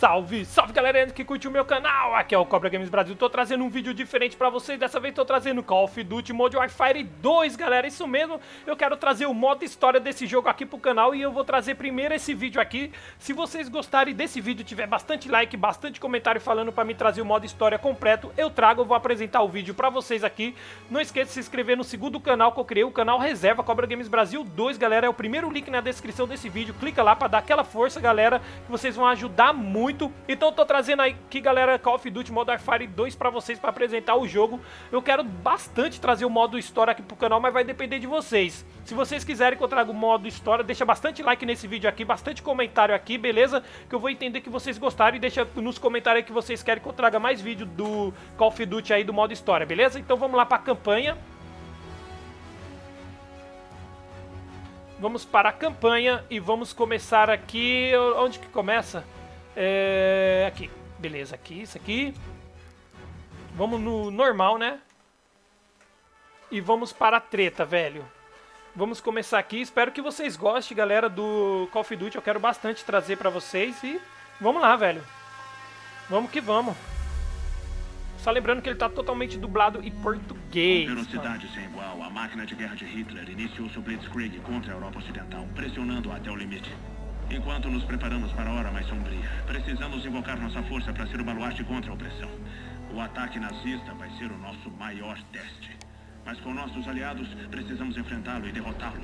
Salve, salve galera que curte o meu canal, aqui é o Cobra Games Brasil, tô trazendo um vídeo diferente pra vocês, dessa vez tô trazendo Call of Duty Modern Warfare 2, galera, isso mesmo, eu quero trazer o modo história desse jogo aqui pro canal e eu vou trazer primeiro esse vídeo aqui. Se vocês gostarem desse vídeo, tiver bastante like, bastante comentário falando pra me trazer o modo história completo, eu trago, eu vou apresentar o vídeo pra vocês aqui. Não esqueça de se inscrever no segundo canal que eu criei, o canal Reserva Cobra Games Brasil 2, galera, é o primeiro link na descrição desse vídeo, clica lá pra dar aquela força, galera, que vocês vão ajudar muito. Então eu tô trazendo aqui, galera, Call of Duty Modern Warfare 2 pra vocês, pra apresentar o jogo. Eu quero bastante trazer o modo história aqui pro canal, mas vai depender de vocês. Se vocês quiserem que eu traga o modo história, deixa bastante like nesse vídeo aqui, bastante comentário aqui, beleza? Que eu vou entender que vocês gostaram e deixa nos comentários aí que vocês querem que eu traga mais vídeo do Call of Duty aí do modo história, beleza? Então vamos lá pra campanha. Vamos para a campanha e vamos começar aqui. Onde que começa? Aqui, beleza, aqui, isso aqui. Vamos no normal, né? E vamos para a treta, velho. Vamos começar aqui, espero que vocês gostem, galera, do Call of Duty. Eu quero bastante trazer pra vocês e vamos lá, velho. Vamos que vamos. Só lembrando que ele tá totalmente dublado em português. Com velocidade sem igual, a máquina de guerra de Hitler iniciou seu Blitzkrieg contra a Europa Ocidental, pressionando até o limite. Enquanto nos preparamos para a hora mais sombria, precisamos invocar nossa força para ser o baluarte contra a opressão. O ataque nazista vai ser o nosso maior teste. Mas com nossos aliados, precisamos enfrentá-lo e derrotá-lo.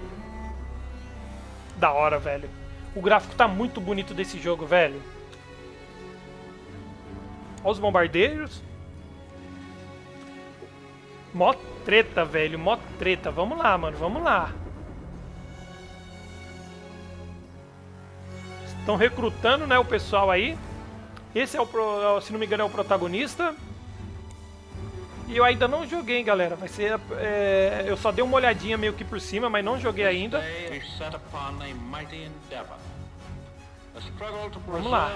Da hora, velho. O gráfico tá muito bonito desse jogo, velho. Olha os bombardeiros. Mó treta, velho. Mó treta. Vamos lá, mano. Vamos lá. Estão recrutando, né, o pessoal aí. Esse é o, se não me engano, é o protagonista. E eu ainda não joguei, hein, galera. Vai ser, eu só dei uma olhadinha meio que por cima, mas não joguei ainda. Vamos lá.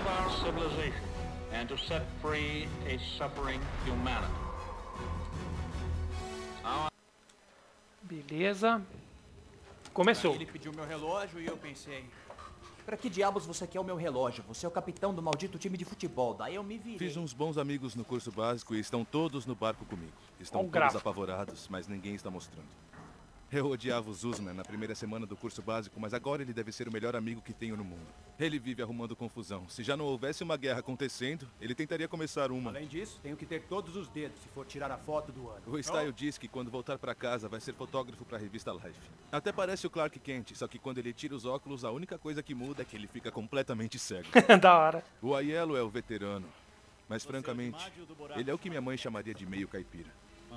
Beleza. Começou. Ele pediu meu relógio e eu pensei... Pra que diabos você quer o meu relógio? Você é o capitão do maldito time de futebol. Daí eu me virei. Fiz uns bons amigos no curso básico e estão todos no barco comigo. Estão todos gráfico. apavorados, mas ninguém está mostrando. Eu odiava o Zuzman na primeira semana do curso básico, mas agora ele deve ser o melhor amigo que tenho no mundo. Ele vive arrumando confusão. Se já não houvesse uma guerra acontecendo, ele tentaria começar uma. Além disso, tenho que ter todos os dedos se for tirar a foto do ano. O Style diz que quando voltar pra casa vai ser fotógrafo pra revista Life. Até parece o Clark Kent, só que quando ele tira os óculos, a única coisa que muda é que ele fica completamente cego. Da hora. O Aiello é o veterano, mas francamente, ele é o que minha mãe chamaria de meio caipira.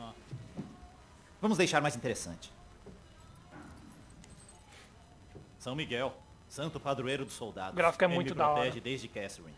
Vamos deixar mais interessante. São Miguel, santo padroeiro dos soldados. O gráfico é Ele muito me da hora. protege desde Catherine.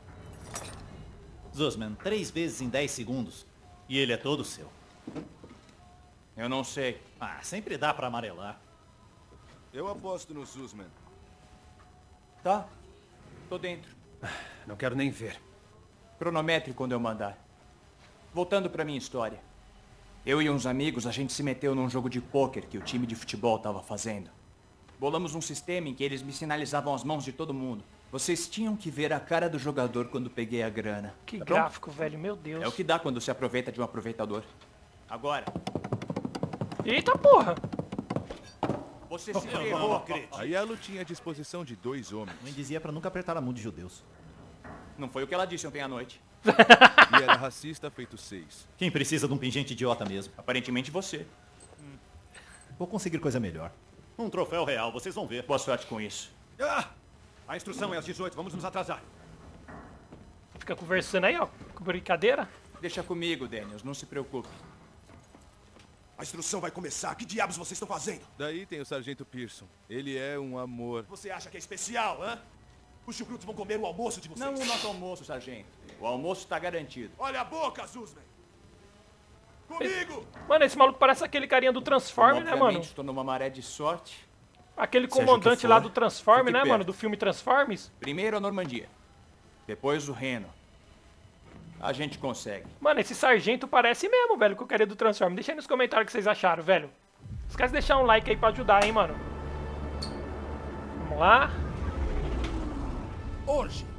Zuzman, 3 vezes em 10 segundos. E ele é todo seu. Eu não sei. Ah, sempre dá pra amarelar. Eu aposto no Zuzman. Tá? Tô dentro. Não quero nem ver. Cronometre quando eu mandar. Voltando pra minha história. Eu e uns amigos, a gente se meteu num jogo de pôquer que o time de futebol tava fazendo. Bolamos um sistema em que eles me sinalizavam as mãos de todo mundo. Vocês tinham que ver a cara do jogador quando peguei a grana. Que Tá gráfico, velho. Meu Deus. bom? É o que dá quando se aproveita de um aproveitador. Agora, Eita porra. você se ferrou. Aiello tinha a disposição de 2 homens. Mãe dizia pra nunca apertar a mão de judeus. Não foi o que ela disse ontem à noite. E era racista feito 6. Quem precisa de um pingente idiota mesmo? Aparentemente você. Vou conseguir coisa melhor. Um troféu real, vocês vão ver. Boa sorte com isso. Ah! A instrução é às 18, vamos nos atrasar. Fica conversando aí, ó. Com brincadeira. Deixa comigo, Daniels, não se preocupe. A instrução vai começar. Que diabos vocês estão fazendo? Daí tem o Sargento Pearson. Ele é um amor. Você acha que é especial, hã? Os chucrutos vão comer o almoço de vocês. Não o nosso almoço, sargento. O almoço tá garantido. Olha a boca, Zuzman. Comigo! Mano, esse maluco parece aquele carinha do Transform, né, mano? Obviamente, estou numa maré de sorte. Aquele Seja o que comandante for, lá do Transform, fique né, perto. mano? Do filme Transformers. Primeiro a Normandia. Depois o Reno. A gente consegue. Mano, esse sargento parece mesmo, velho, com o carinha do Transform. Deixa aí nos comentários o que vocês acharam, velho. Esquece de deixar um like aí pra ajudar, hein, mano. Vamos lá. Hoje,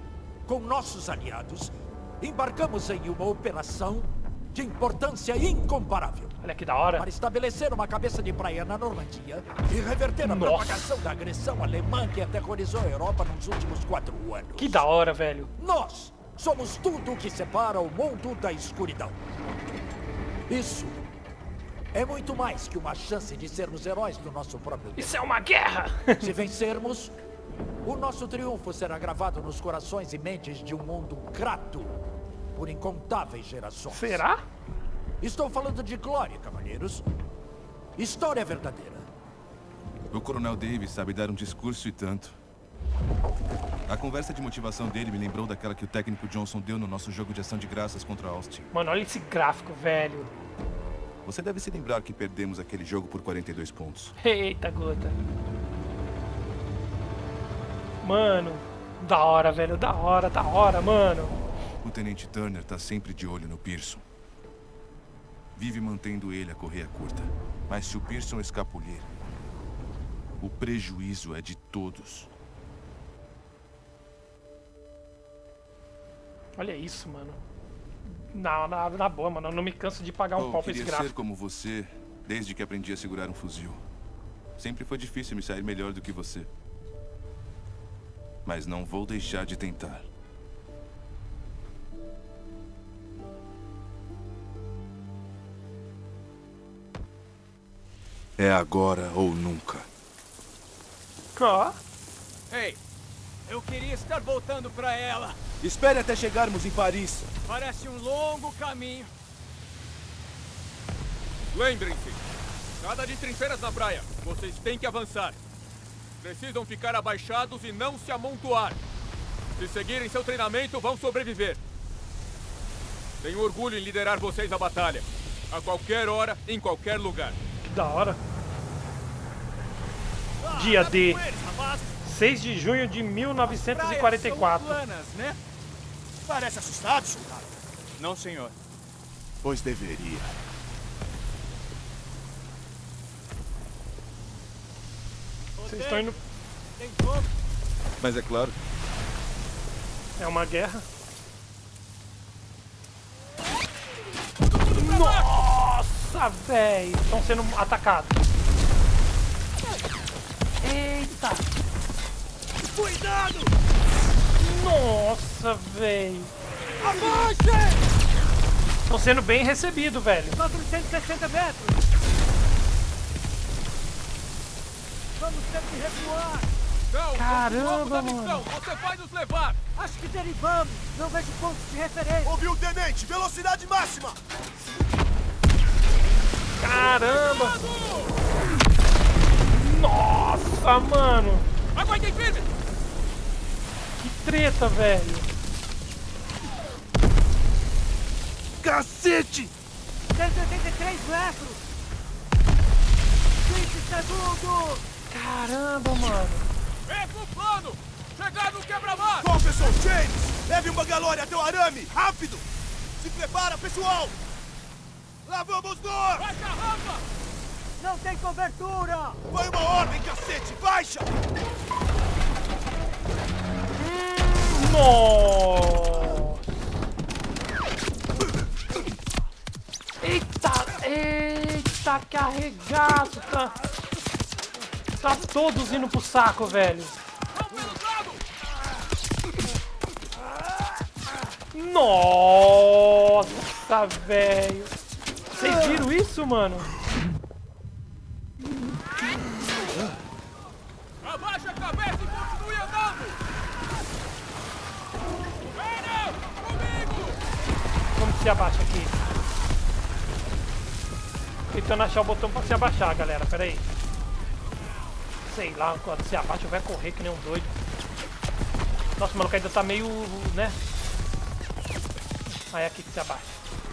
com nossos aliados, embarcamos em uma operação de importância incomparável. Olha que da hora. Para estabelecer uma cabeça de praia na Normandia e reverter a propagação da agressão alemã que aterrorizou a Europa nos últimos 4 anos. Que da hora, velho. Nós somos tudo o que separa o mundo da escuridão. Isso é muito mais que uma chance de sermos heróis do nosso próprio tempo. Isso é uma guerra! Se vencermos, o nosso triunfo será gravado nos corações e mentes de um mundo grato por incontáveis gerações. Será? Estou falando de glória, cavalheiros. História verdadeira. O Coronel Davis sabe dar um discurso e tanto. A conversa de motivação dele me lembrou daquela que o técnico Johnson deu no nosso jogo de ação de graças contra Austin. Mano, olha esse gráfico, velho. Você deve se lembrar que perdemos aquele jogo por 42 pontos. Eita, gota. Mano, da hora, velho. Da hora, mano. O Tenente Turner tá sempre de olho no Pearson. Vive mantendo ele a correia curta. Mas se o Pearson escapulir, o prejuízo é de todos. Olha isso, mano. Na boa, mano. Eu não me canso de pagar um pau pra esse Eu queria gráfico. ser como você, desde que aprendi a segurar um fuzil. Sempre foi difícil me sair melhor do que você. Mas não vou deixar de tentar. É agora ou nunca. Ó. Ei, eu queria estar voltando pra ela. Espere até chegarmos em Paris. Parece um longo caminho. Lembrem-se, nada de trincheiras na praia. Vocês têm que avançar. Precisam ficar abaixados e não se amontoar. Se seguirem seu treinamento, vão sobreviver. Tenho orgulho em liderar vocês à batalha. A qualquer hora, em qualquer lugar. Que da hora. Dia D. 6 de junho de 1944. Né? Parece assustado, soldado. Não, senhor. Pois deveria. Vocês estão indo... Mas é claro. É uma guerra. Nossa, velho. Estão sendo atacados. Eita. Cuidado! Nossa, velho. Abaixe! Estão sendo bem recebidos, velho. 460 metros! Vamos ter que recuar! Não, Caramba, vamos da missão. Você vai nos levar! Acho que derivamos! Não vejo pontos de referência! Ouviu, tenente! Velocidade máxima! Caramba! Nossa, mano! Aguardem firme! Que treta, velho! Cacete! 183 metros! 20 segundos! Caramba, mano! Mesmo plano! Chegar no quebra-mar! Professor James! Leve um bangalore até o arame! Rápido! Se prepara, pessoal! Lá vamos nós! Baixa a rampa! Não tem cobertura! Foi uma ordem, cacete! Baixa! Nossa! Eita! Eita, que arregaço! Tá todos indo pro saco, velho! Nossa, velho! Vocês viram isso, mano? Abaixa a cabeça e continue andando! Venham! Comigo! Como que se abaixa aqui? Tentando achar o botão pra se abaixar, galera. Pera aí. Sei lá, quando se abaixa vai correr que nem um doido. Nossa, o maluco ainda tá meio, né? Aí é aqui que se abaixa.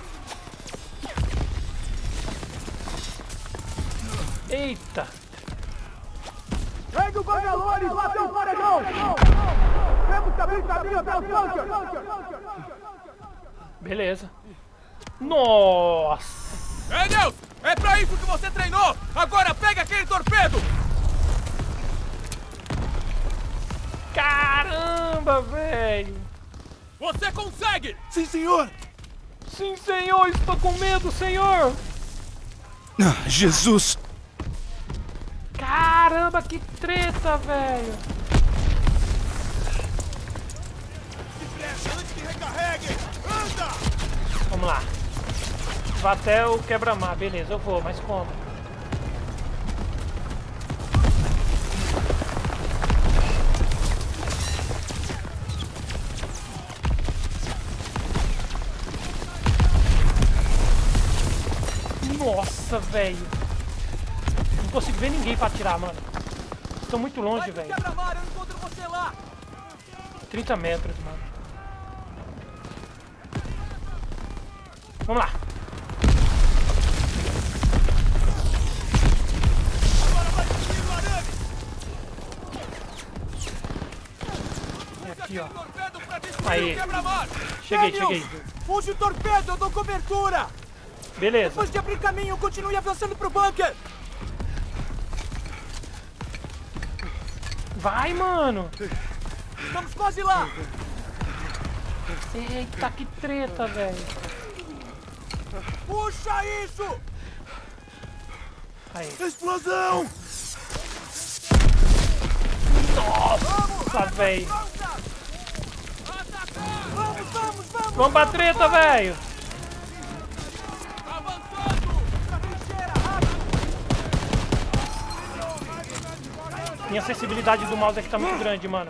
Eita! Pegue o bangalore e bateu o paredão! Temos que abrir caminho até o bunker! Beleza. Nossa! Daniels! É pra isso que você treinou! Agora pega aquele torpedo! Caramba, velho! Você consegue! Sim, senhor! Sim, senhor! Estou com medo, senhor! Ah, Jesus! Caramba, que treta, velho! Depressa, antes que recarreguem! Anda! Vamos lá. Vá até o quebra-mar. Beleza, eu vou, mas como? Nossa, velho. Não consigo ver ninguém pra atirar, mano. Estão muito longe, velho. 30 metros, mano. Vamos lá. É aqui, ó. Aí. Cheguei. Use o torpedo, eu dou cobertura! Beleza. Depois de abrir caminho, continue avançando pro bunker! Vai, mano! Estamos quase lá! Eita, que treta, velho! Puxa isso! Aí. Explosão! Nossa, velho! Vamos! Vamos pra treta, velho! Minha acessibilidade do mouse aqui tá muito grande, mano.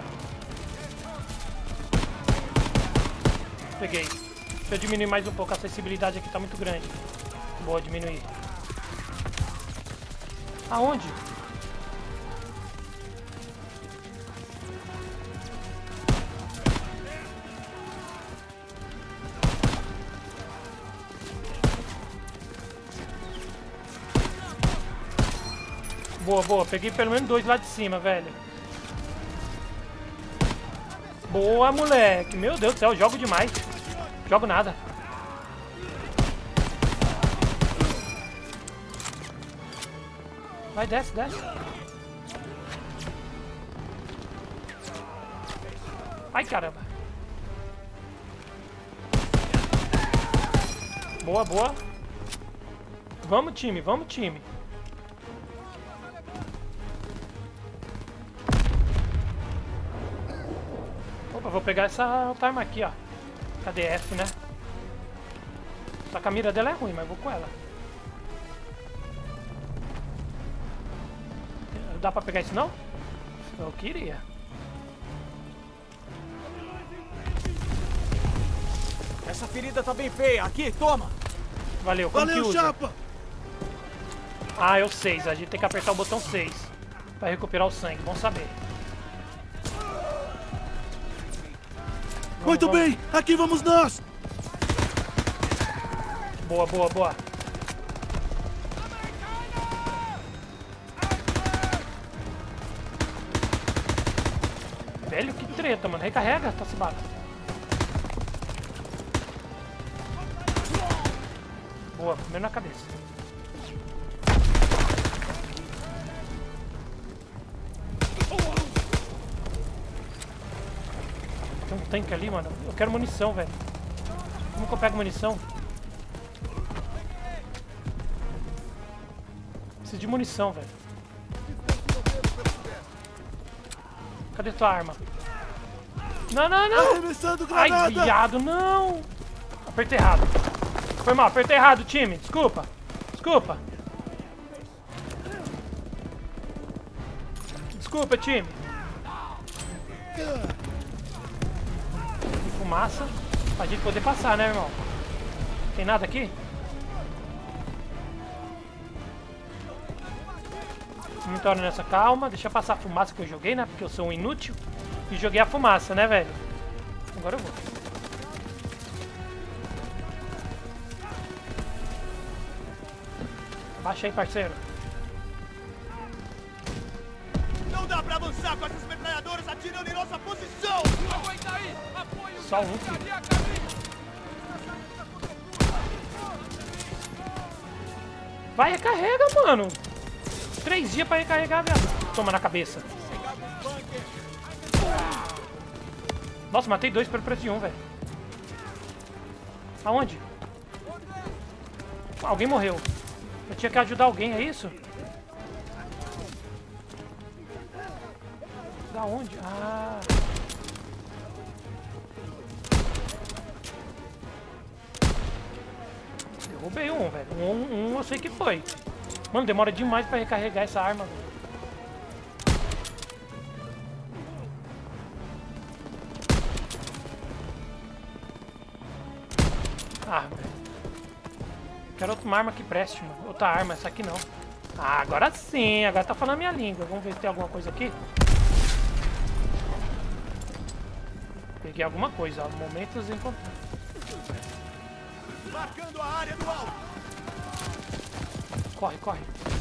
Peguei. Deixa eu diminuir mais um pouco. A acessibilidade aqui tá muito grande. Boa, diminuir. Aonde? Boa. Peguei pelo menos 2 lá de cima, velho. Boa, moleque. Meu Deus do céu, eu jogo demais. Jogo nada. Vai, desce. Ai, caramba. Boa. Vamos, time. Opa, vou pegar essa arma aqui, ó. KDF, né? Só que a mira dela é ruim, mas vou com ela. Dá pra pegar isso não? Eu queria. Essa ferida tá bem feia. Aqui, toma! Valeu, como que Valeu, usa? chapa! Ah, é o 6. A gente tem que apertar o botão 6 pra recuperar o sangue. Bom saber. Muito bem, aqui vamos nós! Boa. Velho, que treta, mano. Recarrega, tá se batendo. Boa, comendo na cabeça. Tem um tanque ali, mano. Eu quero munição, velho. Como que eu pego munição? Preciso de munição, velho. Cadê tua arma? Não! Arremessando granada! Ai, viado, não! Apertei errado. Foi mal, apertei errado, time. Desculpa. Desculpa, time. Fumaça. Pra gente poder passar, né, irmão? Tem nada aqui? Muita hora nessa calma. Deixa eu passar a fumaça que eu joguei, né? Porque eu sou um inútil. E joguei a fumaça, né, velho? Agora eu vou. Baixa aí, parceiro. Não dá pra avançar com essas metralhadoras atirando em nossa posição! Aguenta aí! Apoio! Só um, filho. Vai, recarrega, mano. 3 dias pra recarregar, viado. Toma na cabeça. Nossa, matei 2 pelo preço de 1, velho. Aonde? Alguém morreu. Eu tinha que ajudar alguém, é isso? Da onde? Ah. Derrubei um, velho. Um eu sei que foi. Mano, demora demais pra recarregar essa arma, velho. Ah, velho. Quero outra arma que preste, mano. Outra arma, essa aqui não. Ah, agora sim. Agora tá falando a minha língua. Vamos ver se tem alguma coisa aqui. Peguei alguma coisa, ó. Momentos encontrados. Marcando a área do alvo. Corre, corre.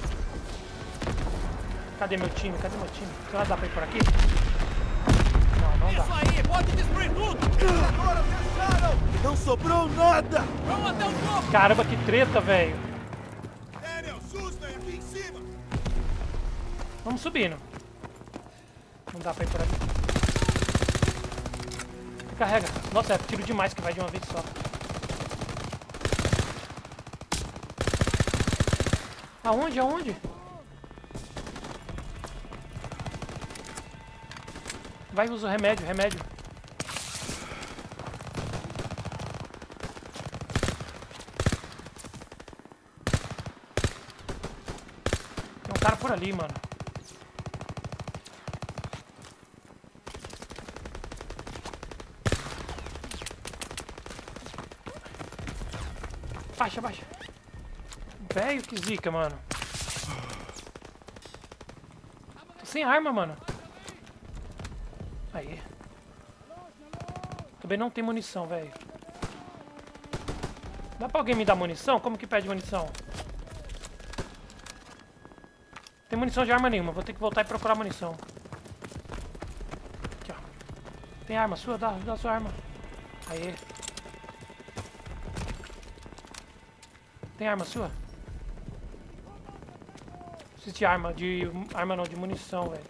Cadê meu time? Cadê meu time? Será que dá pra ir por aqui? Não, não dá. Isso aí, pode destruir tudo. Agora fecharam. Não sobrou nada. Vamos até o topo. Caramba, que treta, velho. Daniel, Susan, aqui em cima. Vamos subindo. Não dá pra ir por aqui. Carrega. Nossa, é tiro demais que vai de uma vez só. Aonde? Aonde? Vai, usa o remédio, remédio. Tem um cara por ali, mano. Baixa, baixa. Velho, que zica, mano. Tô sem arma, mano. Aí. Também não tem munição, velho. Dá pra alguém me dar munição? Como que pede munição? Tem munição de arma nenhuma. Vou ter que voltar e procurar munição. Aqui, ó. Tem arma sua? Dá sua arma. Aí. Tem arma sua? Preciso de arma. Arma não, de munição, velho.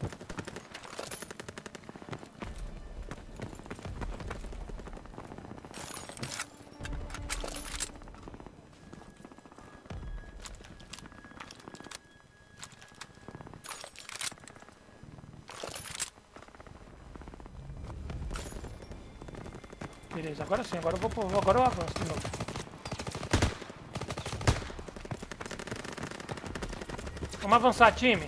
Beleza, agora sim, agora eu avanço de novo. Vamos avançar, time.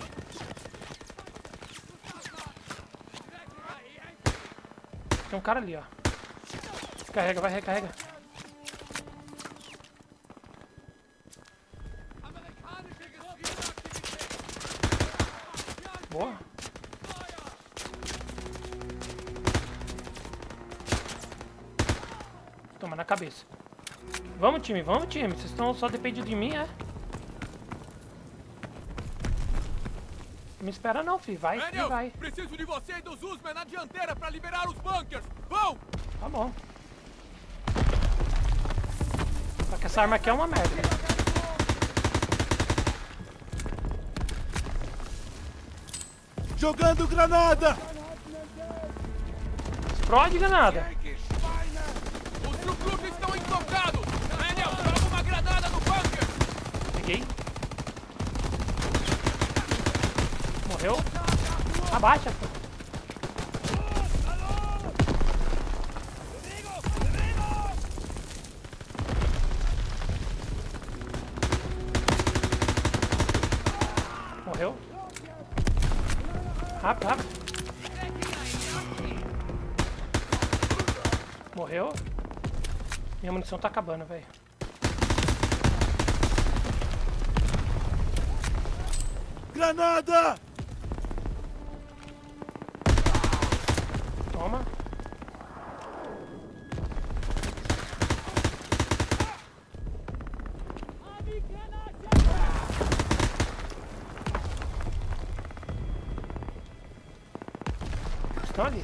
Tem um cara ali, ó. Carrega, vai, recarrega. Boa. Toma na cabeça. Vamos, time, vamos, time. Vocês estão só dependendo de mim, é? Não me espera não, filho. Vai, Daniel, vai. Preciso de você e dos Usman na dianteira pra liberar os bunkers. Vão! Tá bom. Só que essa arma aqui é uma merda. Jogando granada. Explode granada. Os Trucrutos estão intocados! Daniel, joga uma granada no bunker! Peguei. Morreu. Abaixa. Morreu. Rápido, rápido. Morreu. Minha munição tá acabando, velho. Granada! Toma. Estão ali.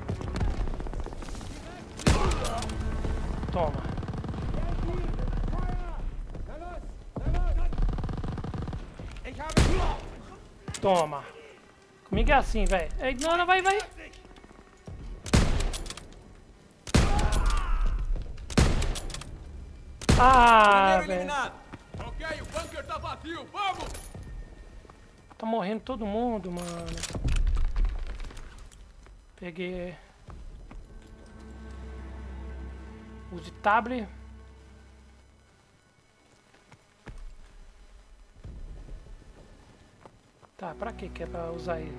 Toma. Toma. Comigo é assim, velho. Ignora, vai. Ah, velho. Ok, o bunker tá vazio, vamos! Tá morrendo todo mundo, mano. Peguei. Use tablet. Tá, pra que é pra usar ele?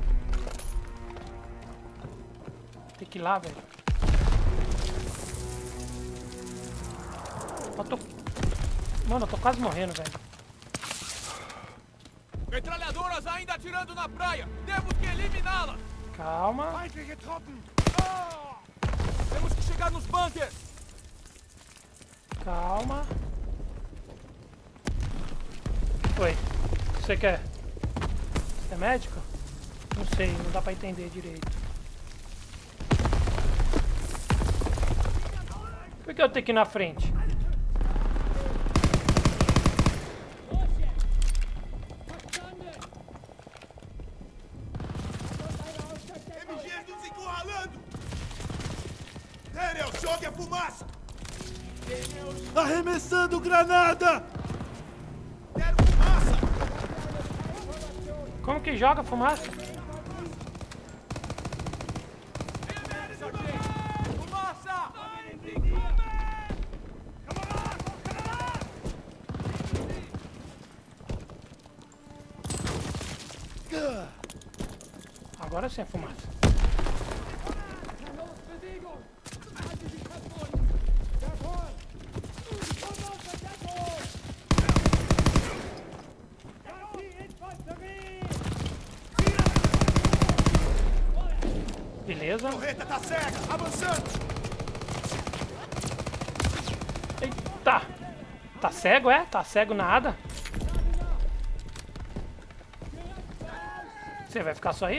Tem que ir lá, velho. Mano, eu tô quase morrendo, velho. Metralhadoras ainda atirando na praia! Temos que eliminá-las! Calma. Temos que chegar nos bunkers! Calma. Oi, o que você quer? Você é médico? Não sei, não dá pra entender direito. Por que eu tenho que ir na frente? MGs nos encurralando! Daniel, jogue a fumaça! Arremessando granada! Quero fumaça! Como que joga fumaça? Fumaça! Agora sim é fumaça. Beleza. Torreta tá cega, avançando! Eita! Tá cego, é? Tá cego nada? Você vai ficar só aí?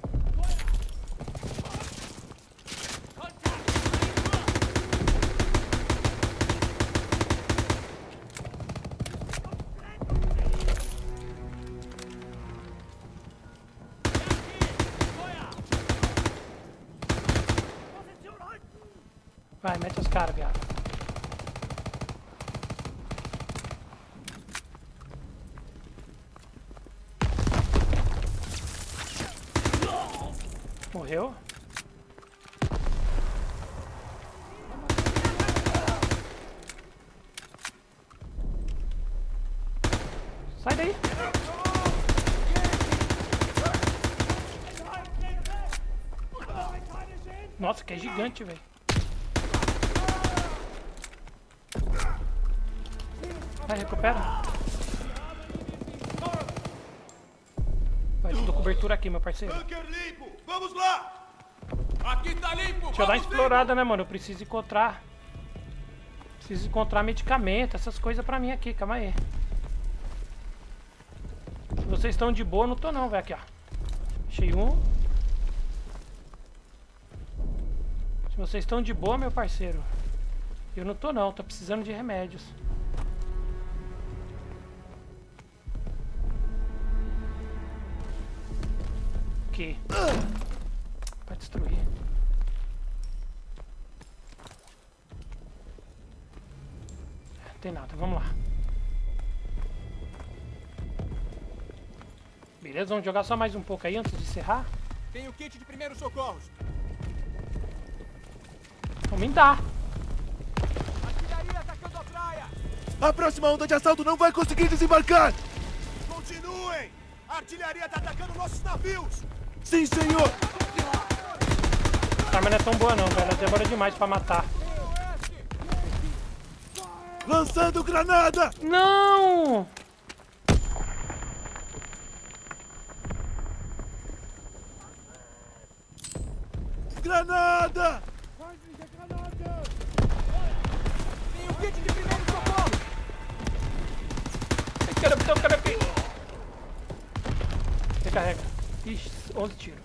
Vai, mete os caras, viado. Morreu? Sai daí! Nossa, que é gigante, velho. Vai, recupera. Vai, dou cobertura aqui, meu parceiro. Bunker limpo! Vamos lá! Aqui tá limpo! Deixa eu dar uma explorada, né, mano? Eu preciso encontrar... Preciso encontrar medicamento, essas coisas pra mim aqui, calma aí. Se vocês estão de boa, eu não tô não, velho. Aqui, ó. Achei um. Se vocês estão de boa, meu parceiro. Eu não tô não, tô precisando de remédios. Aqui. Pra destruir. Não tem nada, vamos lá. Beleza, vamos jogar só mais um pouco aí antes de encerrar. Tem o kit de primeiros socorros. Vamos me dar. Artilharia atacando a praia. A próxima onda de assalto não vai conseguir desembarcar! Continuem! A artilharia tá atacando nossos navios! Sim, senhor! A arma não é tão boa não, velho. Ela demora demais pra matar. Lançando granada! Não! Granada! Tem o kit de primeiro socorro. Caramba, aqui. Recarrega. Ixi, 11 tiros.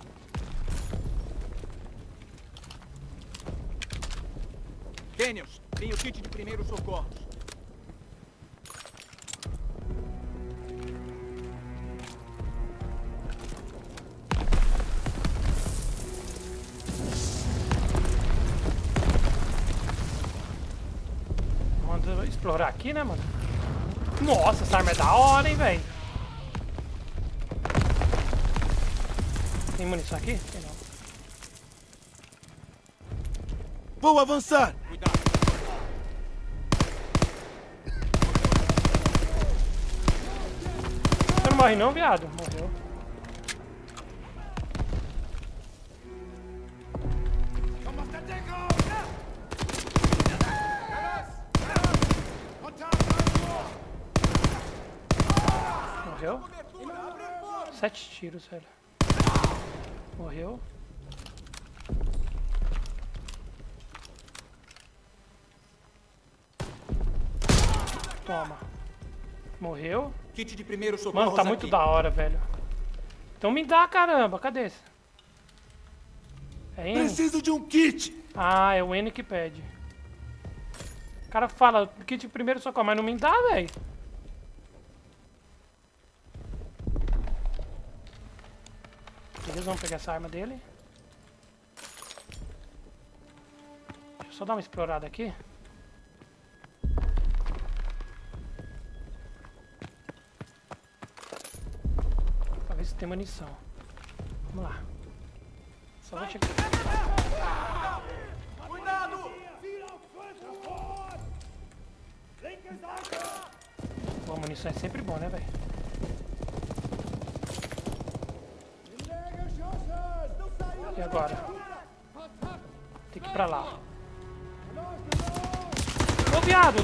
Daniels, Tenho kit de primeiros socorros. Vamos explorar aqui, né, mano? Nossa, essa arma é da hora, hein, velho? Tem munição aqui? Tem não. Vou avançar! Cuidado. Você não morre não, viado? Morreu. Morreu? 7 tiros, velho. Morreu. Toma. Morreu. Kit de primeiros socorros. Mano, tá muito aqui. da hora, velho. Então me dá, caramba. Cadê esse? É N? Preciso de um kit! Ah, é o N que pede. O cara fala, kit de primeiro socorro, mas não me dá, velho. Beleza, vamos pegar essa arma dele. Deixa eu só dar uma explorada aqui. Pra ver se tem munição. Vamos lá. Só vou chegar. Cuidado! Pô, munição é sempre bom, né, velho? E agora? Tem que ir pra lá. Ô, viado!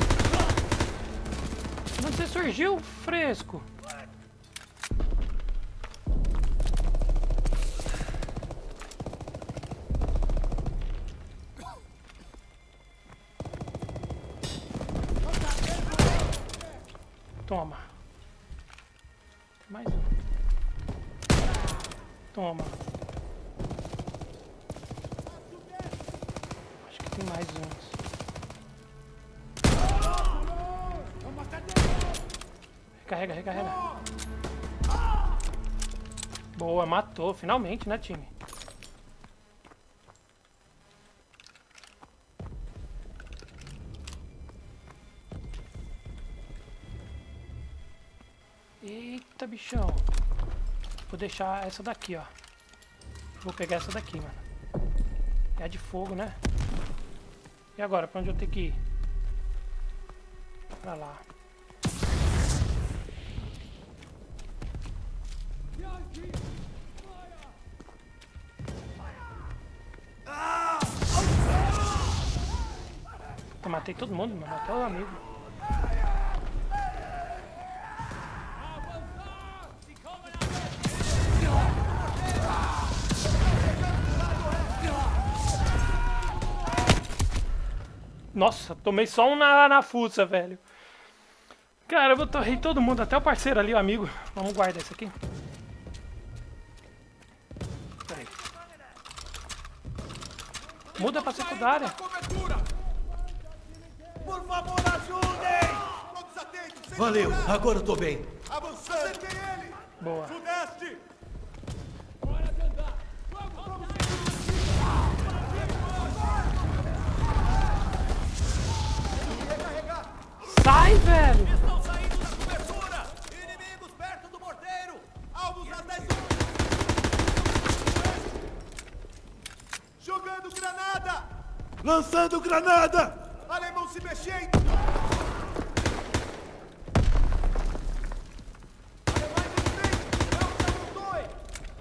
Onde você surgiu, fresco? Toma. Tem mais um. Toma. Acho que tem mais uns. Recarrega, recarrega. Boa, matou. Finalmente, né, time? Eita, bichão. Vou deixar essa daqui, ó. Vou pegar essa daqui, mano. É a de fogo, né? E agora, pra onde eu tenho que ir? Pra lá. Eu matei todo mundo, mano. Até o amigo. Nossa, tomei só um na fuça, velho. Cara, eu vou torrer todo mundo, até o parceiro ali, o amigo. Vamos guardar isso aqui. Peraí. Muda pra secundária. Por favor, ajudem! Todos atentos! Valeu, agora eu tô bem. Avançando! Acertei ele! Boa. Sudeste! Sai, velho! Estão saindo da cobertura! Inimigos perto do morteiro! Alvos às 10 horas! Jogando granada! Lançando granada! Alemão se mexendo! Alemães em frente! Não se amontoem!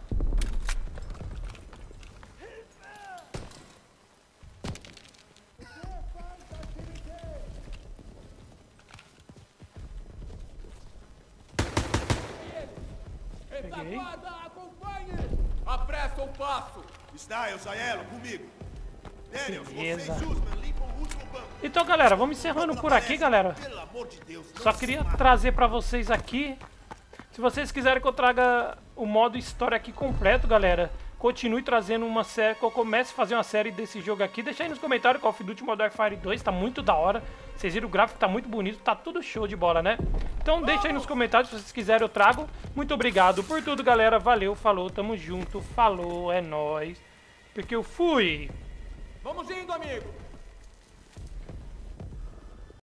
Peguei. Apressa o passo! Está, Elzaelo, comigo! Daniels, Beleza. você e Sussman limpam o último banco! Então, galera, vamos encerrando por aqui, galera. Pelo amor de Deus, não Só se queria mata. trazer pra vocês aqui. Se vocês quiserem que eu traga o modo história aqui completo, galera, continue trazendo uma série, que eu comece a fazer uma série desse jogo aqui. Deixa aí nos comentários Call of Duty Modern Warfare 2, tá muito da hora. Vocês viram o gráfico, tá muito bonito, tá tudo show de bola, né? Então deixa aí nos comentários, se vocês quiserem eu trago. Muito obrigado por tudo, galera. Valeu, falou, tamo junto, falou, é nóis. Porque eu fui. Vamos indo, amigo.